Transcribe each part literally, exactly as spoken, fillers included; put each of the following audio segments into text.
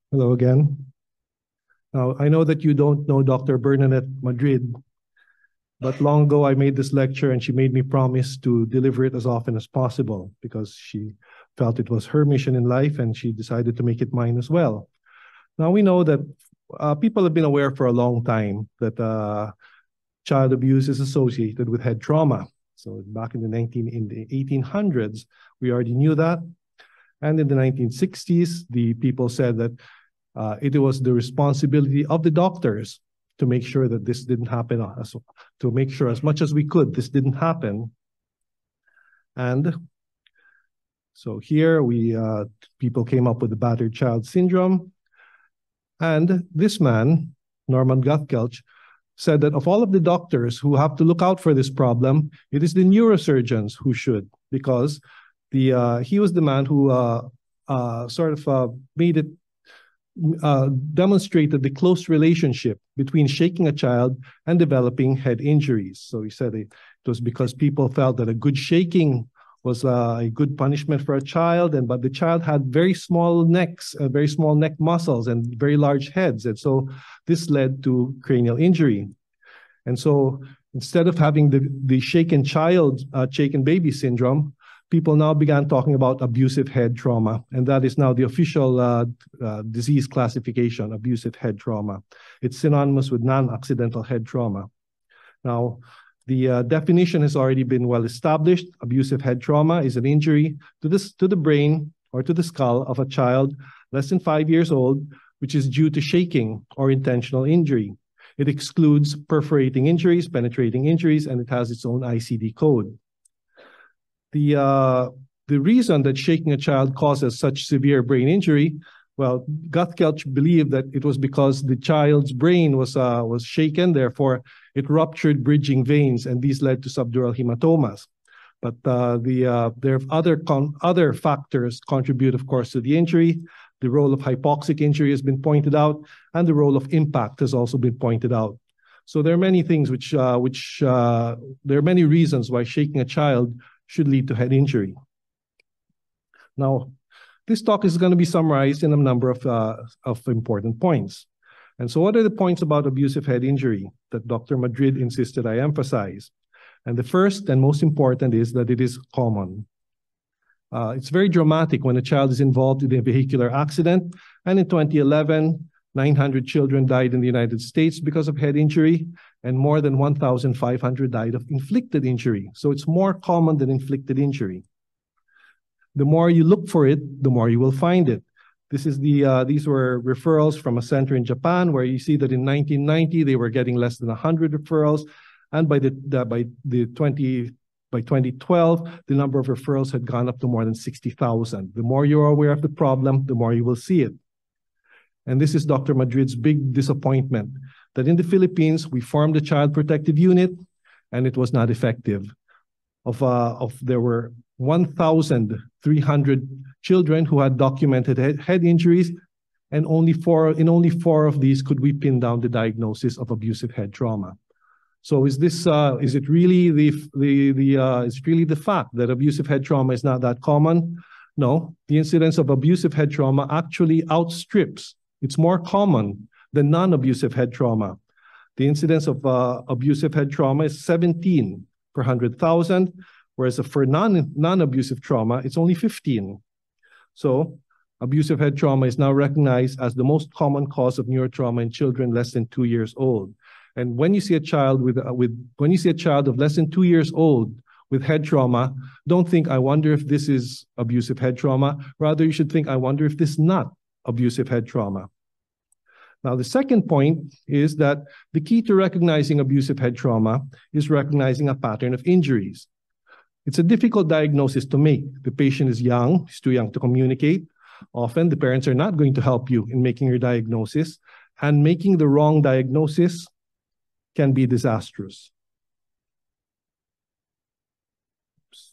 Hello again. Now, I know that you don't know Doctor Bernadette Madrid, but long ago I made this lecture and she made me promise to deliver it as often as possible because she felt it was her mission in life and she decided to make it mine as well. Now, we know that uh, people have been aware for a long time that uh, child abuse is associated with head trauma. So back in the nineteen in the eighteen hundreds, we already knew that. And in the nineteen sixties, the people said that uh, it was the responsibility of the doctors to make sure that this didn't happen, uh, to make sure as much as we could this didn't happen. And so here we uh, people came up with the battered child syndrome. And this man, Norman Gutkelch, said that of all of the doctors who have to look out for this problem, it is the neurosurgeons who should, because the uh, he was the man who uh, uh, sort of uh, made it, uh, demonstrated the close relationship between shaking a child and developing head injuries. So he said it, it was because people felt that a good shaking was uh, a good punishment for a child, and but the child had very small necks, uh, very small neck muscles, and very large heads, and so this led to cranial injury. And so instead of having the the shaken child, uh, shaken baby syndrome, people now began talking about abusive head trauma, and that is now the official uh, uh, disease classification: abusive head trauma. It's synonymous with non-accidental head trauma. Now, the uh, definition has already been well established. Abusive head trauma is an injury to, this, to the brain or to the skull of a child less than five years old, which is due to shaking or intentional injury. It excludes perforating injuries, penetrating injuries, and it has its own I C D code. The, uh, the reason that shaking a child causes such severe brain injury, well, Gutkelch believed that it was because the child's brain was, uh, was shaken, therefore it ruptured bridging veins, and these led to subdural hematomas. But uh, the, uh, there are other, con other factors contribute, of course, to the injury. The role of hypoxic injury has been pointed out, and the role of impact has also been pointed out. So there are many things which, uh, which uh, there are many reasons why shaking a child should lead to head injury. Now, this talk is going to be summarized in a number of, uh, of important points. And so what are the points about abusive head injury that Doctor Madrid insisted I emphasize? And the first and most important is that it is common. Uh, it's very dramatic when a child is involved in a vehicular accident. And in twenty eleven, nine hundred children died in the United States because of head injury, and more than one thousand five hundred died of inflicted injury. So it's more common than inflicted injury. The more you look for it, the more you will find it. This is the, uh, these were referrals from a center in Japan, where you see that in nineteen ninety, they were getting less than one hundred referrals. And by the, the, by the twenty, by twenty twelve, the number of referrals had gone up to more than sixty thousand. The more you're aware of the problem, the more you will see it. And this is Doctor Madrid's big disappointment, that in the Philippines, we formed a child protective unit, and it was not effective. Of, uh, of there were one thousand three hundred children who had documented head, head injuries, and only four, in only four of these could we pin down the diagnosis of abusive head trauma. So is this, uh, is it really the, the, the, uh, is it really the fact that abusive head trauma is not that common? No, the incidence of abusive head trauma actually outstrips, it's more common than non-abusive head trauma. The incidence of uh, abusive head trauma is seventeen per one hundred thousand, whereas for non, non-abusive trauma, it's only fifteen. So abusive head trauma is now recognized as the most common cause of neurotrauma in children less than two years old. And when you see a child with, uh, with when you see a child of less than two years old with head trauma, don't think, I wonder if this is abusive head trauma. Rather, you should think, I wonder if this is not abusive head trauma. Now, the second point is that the key to recognizing abusive head trauma is recognizing a pattern of injuries. It's a difficult diagnosis to make. The patient is young, he's too young to communicate. Often, the parents are not going to help you in making your diagnosis, and making the wrong diagnosis can be disastrous. Oops.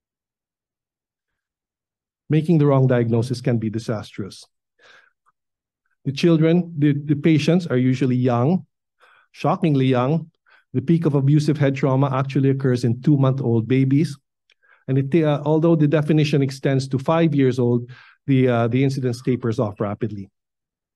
Making the wrong diagnosis can be disastrous. The children, the, the patients are usually young, shockingly young. The peak of abusive head trauma actually occurs in two-month-old babies. And it, uh, although the definition extends to five years old, the, uh, the incidence tapers off rapidly.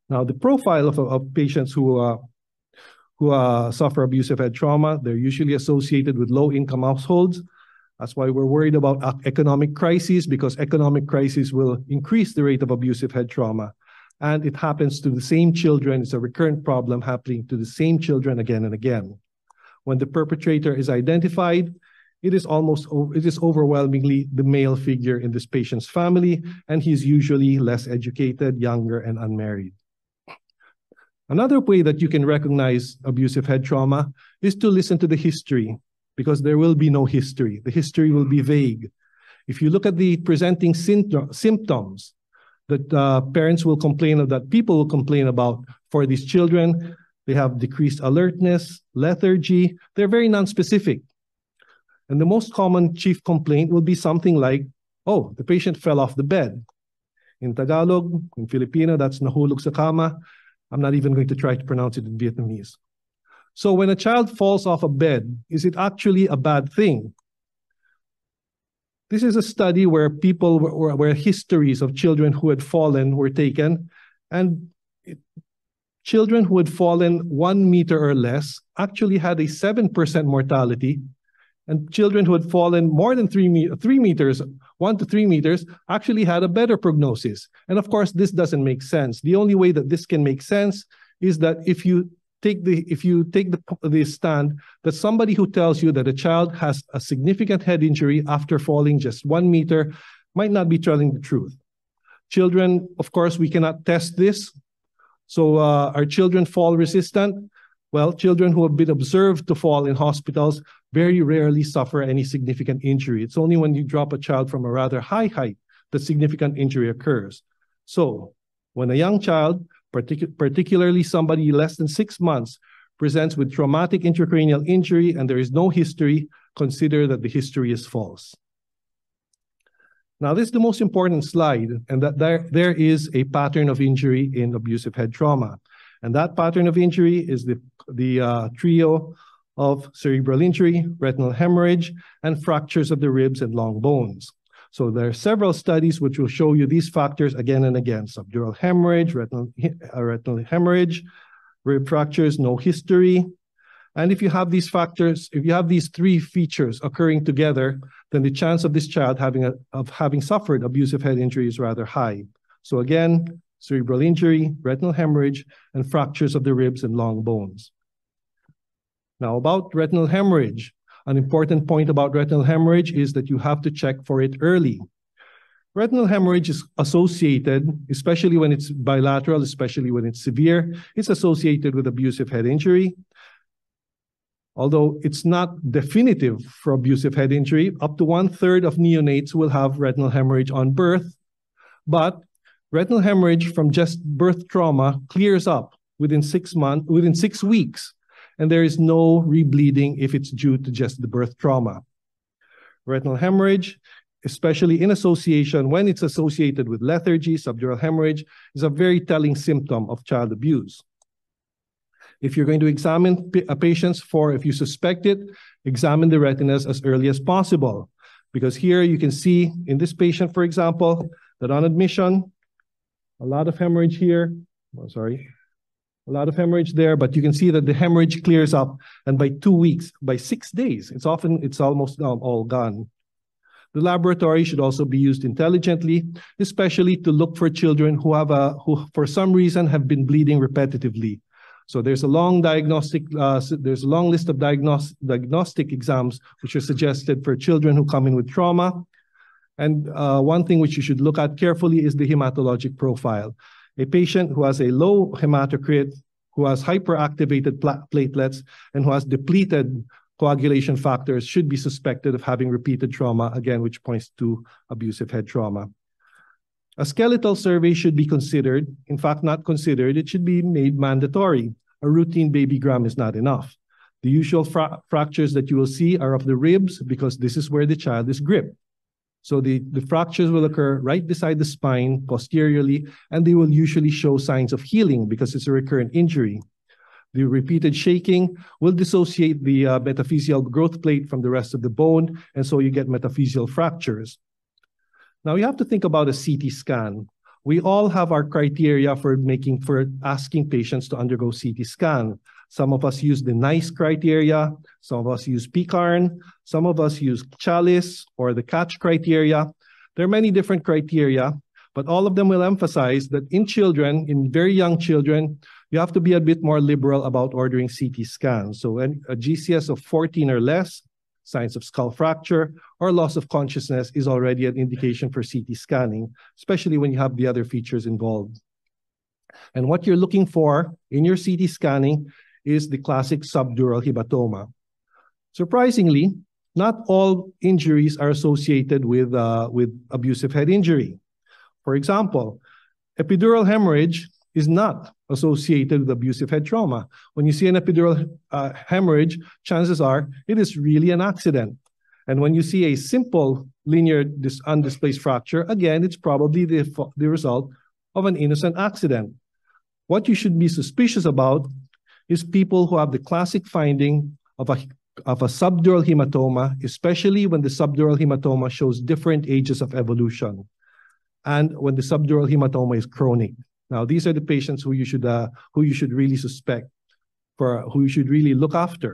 Now, the profile of, of patients who, uh, who uh, suffer abusive head trauma, they're usually associated with low-income households. That's why we're worried about economic crises, because economic crises will increase the rate of abusive head trauma. And it happens to the same children. It's a recurrent problem happening to the same children again and again. When the perpetrator is identified, it is almost, it is overwhelmingly the male figure in this patient's family, and he's usually less educated, younger, and unmarried. Another way that you can recognize abusive head trauma is to listen to the history, because there will be no history. The history will be vague. If you look at the presenting symptoms that uh, parents will complain of, that people will complain about for these children, they have decreased alertness, lethargy. They're very nonspecific. And the most common chief complaint will be something like, oh, the patient fell off the bed. In Tagalog, in Filipino, that's nahulog sa kama. I'm not even going to try to pronounce it in Vietnamese. So when a child falls off a bed, is it actually a bad thing? This is a study where people, were, where histories of children who had fallen were taken, and it, children who had fallen one meter or less actually had a seven percent mortality, and children who had fallen more than three, me three meters, one to three meters, actually had a better prognosis. And of course, this doesn't make sense. The only way that this can make sense is that if you take the, if you take the, the stand that somebody who tells you that a child has a significant head injury after falling just one meter might not be telling the truth. Children, of course, we cannot test this. So uh, are children fall resistant? Well, children who have been observed to fall in hospitals very rarely suffer any significant injury. It's only when you drop a child from a rather high height that significant injury occurs. So when a young child, partic particularly somebody less than six months, presents with traumatic intracranial injury and there is no history, consider that the history is false. Now, this is the most important slide, and that there, there is a pattern of injury in abusive head trauma. And that pattern of injury is the, the uh, trio of cerebral injury, retinal hemorrhage, and fractures of the ribs and long bones. So there are several studies which will show you these factors again and again: subdural hemorrhage, retinal, uh, retinal hemorrhage, rib fractures, no history. And if you have these factors, if you have these three features occurring together, then the chance of this child having a, of having suffered abusive head injury is rather high. So again, cerebral injury, retinal hemorrhage, and fractures of the ribs and long bones. Now, about retinal hemorrhage, an important point about retinal hemorrhage is that you have to check for it early. Retinal hemorrhage is associated, especially when it's bilateral, especially when it's severe, it's associated with abusive head injury. Although it's not definitive for abusive head injury, up to one third of neonates will have retinal hemorrhage on birth, but retinal hemorrhage from just birth trauma clears up within six months, within six weeks, and there is no rebleeding if it's due to just the birth trauma. Retinal hemorrhage, especially in association, when it's associated with lethargy, subdural hemorrhage, is a very telling symptom of child abuse. If you're going to examine a patients for, if you suspect it, examine the retinas as early as possible. Because here you can see in this patient, for example, that on admission, a lot of hemorrhage here, oh, sorry, a lot of hemorrhage there, but you can see that the hemorrhage clears up, and by two weeks, by six days, it's often, it's almost um, all gone. The laboratory should also be used intelligently, especially to look for children who have a, who for some reason have been bleeding repetitively. So there's a long diagnostic, uh, there's a long list of diagnos diagnostic exams which are suggested for children who come in with trauma. And uh, one thing which you should look at carefully is the hematologic profile. A patient who has a low hematocrit, who has hyperactivated platelets, and who has depleted coagulation factors should be suspected of having repeated trauma, again, which points to abusive head trauma. A skeletal survey should be considered. In fact, not considered, it should be made mandatory. A routine babygram is not enough. The usual fra fractures that you will see are of the ribs, because this is where the child is gripped. So the, the fractures will occur right beside the spine, posteriorly, and they will usually show signs of healing because it's a recurrent injury. The repeated shaking will dissociate the uh, metaphyseal growth plate from the rest of the bone, and so you get metaphyseal fractures. Now you have to think about a C T scan. We all have our criteria for making, for asking patients to undergo C T scan. Some of us use the NICE criteria, some of us use P C A R N, some of us use Chalice or the CATCH criteria. There are many different criteria, but all of them will emphasize that in children, in very young children, you have to be a bit more liberal about ordering C T scans. So a G C S of fourteen or less, signs of skull fracture, or loss of consciousness is already an indication for C T scanning, especially when you have the other features involved. And what you're looking for in your C T scanning is the classic subdural hematoma. Surprisingly, not all injuries are associated with, uh, with abusive head injury. For example, epidural hemorrhage is not associated with abusive head trauma. When you see an epidural uh, hemorrhage, chances are it is really an accident. And when you see a simple linear dis undisplaced fracture, again, it's probably the, the result of an innocent accident. What you should be suspicious about is people who have the classic finding of a, of a subdural hematoma, especially when the subdural hematoma shows different ages of evolution, and when the subdural hematoma is chronic. Now, these are the patients who you should uh, who you should really suspect, for who you should really look after.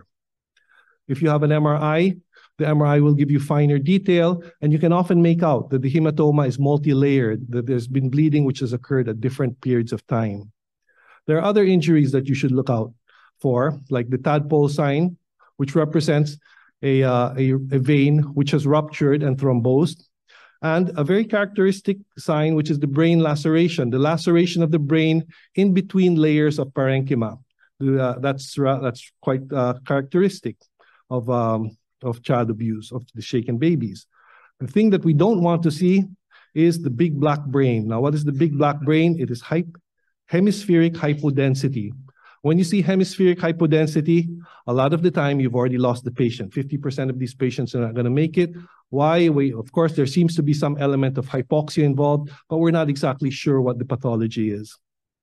If you have an M R I, the M R I will give you finer detail, and you can often make out that the hematoma is multi-layered, that there's been bleeding which has occurred at different periods of time. There are other injuries that you should look out for, like the tadpole sign, which represents a, uh, a, a vein which has ruptured and thrombosed, and a very characteristic sign, which is the brain laceration, the laceration of the brain in between layers of parenchyma. Uh, that's, uh, that's quite uh, characteristic of, um, of child abuse, of the shaken babies. The thing that we don't want to see is the big black brain. Now, what is the big black brain? It is hyp hemispheric hypodensity. When you see hemispheric hypodensity, a lot of the time you've already lost the patient. fifty percent of these patients are not going to make it. Why? We, of course, there seems to be some element of hypoxia involved, but we're not exactly sure what the pathology is.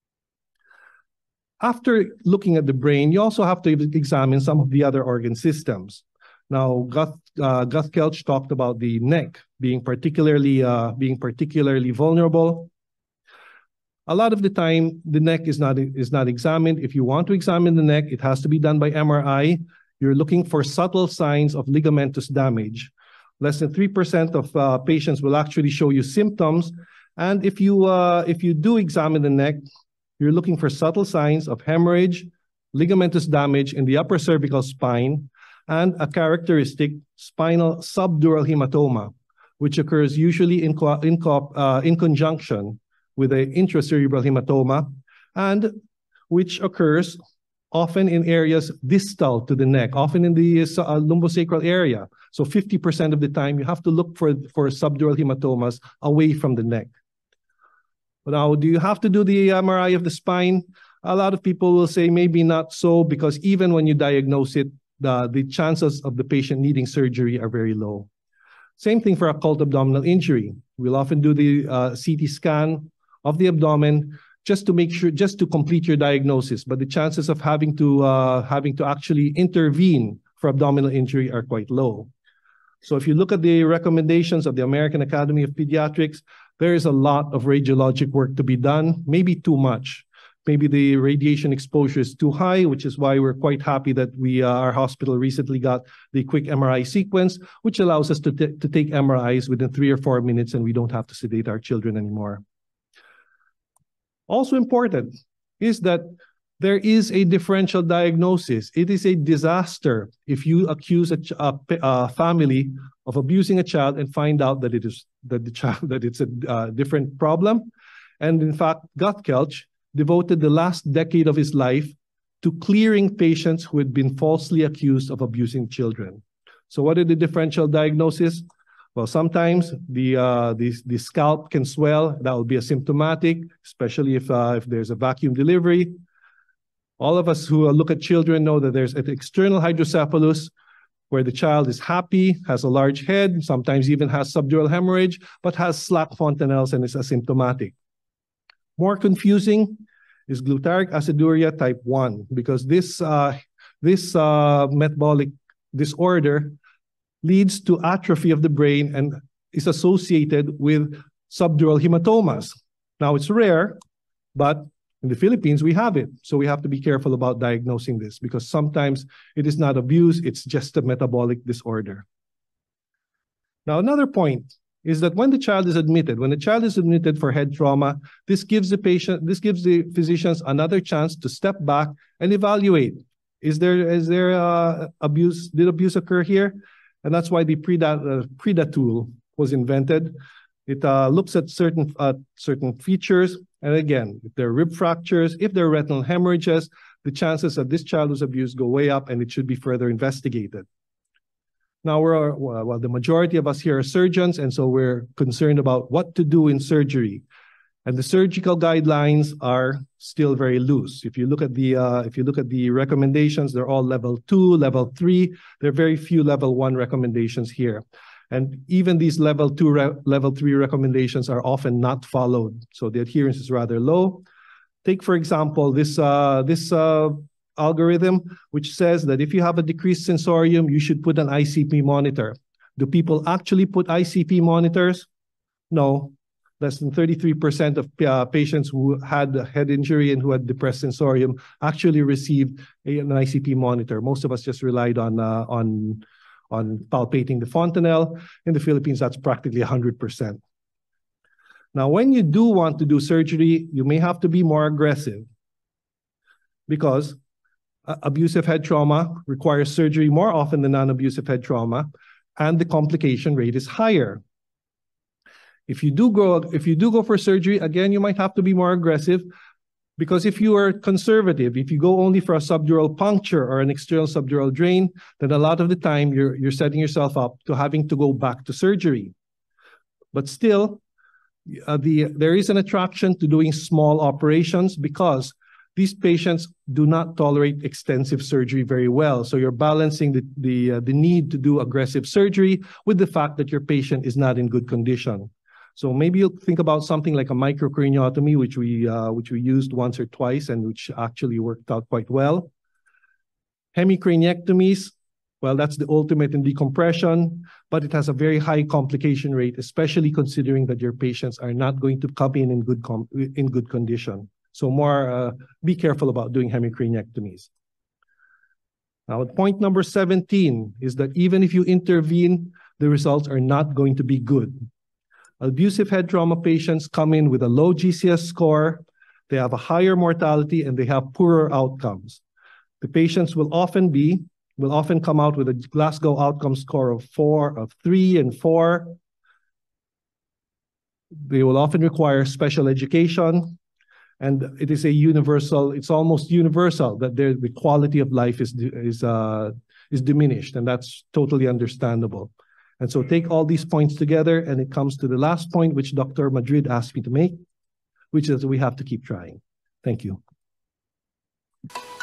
After looking at the brain, you also have to examine some of the other organ systems. Now, Guth, uh, Guth Kelch talked about the neck being particularly, uh, being particularly vulnerable. A lot of the time, the neck is not, is not examined. If you want to examine the neck, it has to be done by M R I. You're looking for subtle signs of ligamentous damage. Less than three percent of uh, patients will actually show you symptoms. And if you, uh, if you do examine the neck, you're looking for subtle signs of hemorrhage, ligamentous damage in the upper cervical spine, and a characteristic spinal subdural hematoma, which occurs usually in, co in, co uh, in conjunction with an intracerebral hematoma, and which occurs often in areas distal to the neck, often in the uh, lumbosacral area. So fifty percent of the time, you have to look for, for subdural hematomas away from the neck. Now, do you have to do the M R I of the spine? A lot of people will say maybe not so, because even when you diagnose it, the, the chances of the patient needing surgery are very low. Same thing for occult abdominal injury. We'll often do the uh, C T scan of the abdomen just to make sure, just to complete your diagnosis. But the chances of having to, uh, having to actually intervene for abdominal injury are quite low. So if you look at the recommendations of the American Academy of Pediatrics, there is a lot of radiologic work to be done, maybe too much. Maybe the radiation exposure is too high, which is why we're quite happy that we, uh, our hospital recently got the quick M R I sequence, which allows us to, to take M R Is within three or four minutes, and we don't have to sedate our children anymore. Also important is that there is a differential diagnosis. It is a disaster if you accuse a, a, a family of abusing a child and find out that it is that the child that it's a uh, different problem. And in fact, Guth Kelch devoted the last decade of his life to clearing patients who had been falsely accused of abusing children. So what are the differential diagnoses? Well, sometimes the, uh, the, the scalp can swell. That will be asymptomatic, especially if, uh, if there's a vacuum delivery. All of us who look at children know that there's an external hydrocephalus where the child is happy, has a large head, sometimes even has subdural hemorrhage, but has slack fontanelles and is asymptomatic. More confusing is glutaric aciduria type one, because this, uh, this uh, metabolic disorder leads to atrophy of the brain and is associated with subdural hematomas. Now, it's rare, but in the Philippines, we have it. So we have to be careful about diagnosing this because sometimes it is not abuse, it's just a metabolic disorder. Now, another point is that when the child is admitted, when the child is admitted for head trauma, this gives the patient, this gives the physicians another chance to step back and evaluate. Is there, is there uh, abuse, did abuse occur here? And that's why the PREDA, uh, PREDA tool was invented. It uh, looks at certain, uh, certain features. And again, if there are rib fractures, if there are retinal hemorrhages, the chances that this child was abused go way up and it should be further investigated. Now, we're, well, the majority of us here are surgeons, and so we're concerned about what to do in surgery. And the surgical guidelines are still very loose. If you look at the, uh, if you look at the recommendations, they're all level two, level three. There are very few level one recommendations here. And even these level two, level three recommendations are often not followed. So the adherence is rather low. Take, for example, this, uh, this uh, algorithm, which says that if you have a decreased sensorium, you should put an I C P monitor. Do people actually put I C P monitors? No. Less than thirty-three percent of uh, patients who had a head injury and who had depressed sensorium actually received a, an I C P monitor. Most of us just relied on, uh, on, on palpating the fontanelle. In the Philippines, that's practically one hundred percent. Now, when you do want to do surgery, you may have to be more aggressive because uh, abusive head trauma requires surgery more often than non-abusive head trauma, and the complication rate is higher. If you do go, if you do go for surgery, again, you might have to be more aggressive because if you are conservative, if you go only for a subdural puncture or an external subdural drain, then a lot of the time you're, you're setting yourself up to having to go back to surgery. But still, uh, the, there is an attraction to doing small operations because these patients do not tolerate extensive surgery very well. So you're balancing the, the, uh, the need to do aggressive surgery with the fact that your patient is not in good condition. So maybe you'll think about something like a microcraniotomy, which we, uh, which we used once or twice and which actually worked out quite well. Hemicraniectomies, well, that's the ultimate in decompression, but it has a very high complication rate, especially considering that your patients are not going to come in in good, com in good condition. So more, uh, be careful about doing hemicraniectomies. Now, point number seventeen is that even if you intervene, the results are not going to be good. Abusive head trauma patients come in with a low G C S score, they have a higher mortality, and they have poorer outcomes. The patients will often be, will often come out with a Glasgow outcome score of four, of three and four. They will often require special education, and it is a universal, it's almost universal that their, the quality of life is, is, uh, is diminished, and that's totally understandable. And so take all these points together, and it comes to the last point, which Doctor Madrid asked me to make, which is we have to keep trying. Thank you.